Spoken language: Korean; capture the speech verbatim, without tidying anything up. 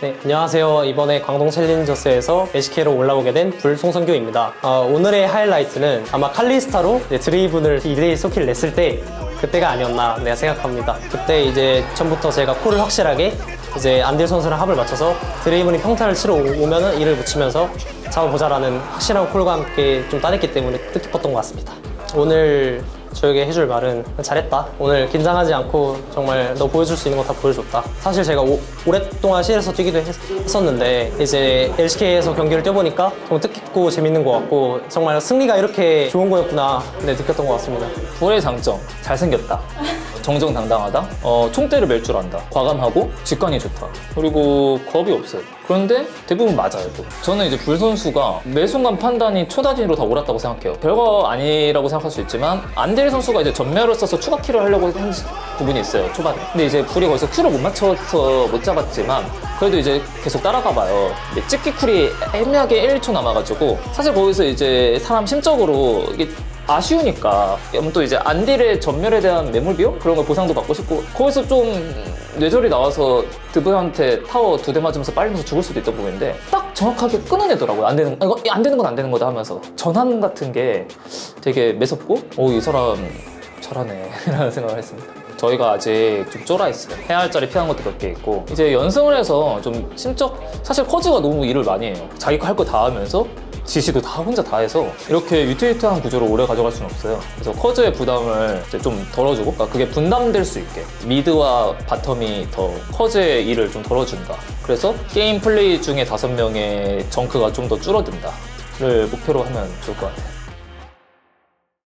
네, 안녕하세요. 이번에 광동 챌린저스에서 에스케이로 올라오게 된 불송성규입니다. 어, 오늘의 하이라이트는 아마 칼리스타로 이제 드레이븐을 이 대 일 서킷을 냈을 때 그때가 아니었나 내가 생각합니다. 그때 이제 전부터 제가 콜을 확실하게 이제 안딜 선수랑 합을 맞춰서 드레이븐이 평타를 치러 오면은 이를 붙이면서 잡아보자라는 확실한 콜과 함께 좀 따냈기 때문에 뜻깊었던 것 같습니다. 오늘 저에게 해줄 말은 잘했다. 오늘 긴장하지 않고 정말 너 보여줄 수 있는 거 다 보여줬다. 사실 제가 오, 오랫동안 씨엘에서 뛰기도 했, 했었는데 이제 엘씨케이에서 경기를 뛰어보니까 정말 뜻깊고 재밌는 것 같고 정말 승리가 이렇게 좋은 거였구나 네, 느꼈던 것 같습니다. 불의 장점, 잘생겼다. 정정당당하다. 어, 총대를 맬 줄 안다. 과감하고 직관이 좋다. 그리고 겁이 없어요. 그런데 대부분 맞아요. 또. 저는 이제 불 선수가 매 순간 판단이 초단위로 다 옳았다고 생각해요. 별거 아니라고 생각할 수 있지만 안딜 선수가 이제 전멸을 써서 추가 킬을 하려고 한 부분이 있어요, 초반에. 근데 이제 불이 거기서 큐를 못 맞춰서 못 잡았지만 그래도 이제 계속 따라가 봐요. 찍기 쿨이 애매하게 일, 이 초 남아가지고 사실 거기서 이제 사람 심적으로 이게 아쉬우니까 또 이제 안딜의 전멸에 대한 매몰 비용? 그런 걸 보상도 받고 싶고 거기서 좀 뇌절이 나와서 드브한테 타워 두 대 맞으면서 빨리면서 죽을 수도 있던 부분인데 딱 정확하게 끊어내더라고요. 안 되는, 이거 안 되는 건 안 되는 거다 하면서 전환 같은 게 되게 매섭고 오, 이 사람 잘하네 라는 생각을 했습니다. 저희가 아직 좀 쫄아있어요. 해야 할 자리 피한 것도 몇 개 있고 이제 연승을 해서 좀 심적 사실 커즈가 너무 일을 많이 해요. 자기 거 할 거 다 하면서 지시도 다 혼자 다 해서 이렇게 위태위태한 구조를 오래 가져갈 수는 없어요. 그래서 커즈의 부담을 이제 좀 덜어주고 그러니까 그게 분담될 수 있게 미드와 바텀이 더 커즈의 일을 좀 덜어준다. 그래서 게임 플레이 중에 다섯 명의 정크가 좀 더 줄어든다를 목표로 하면 좋을 것 같아요.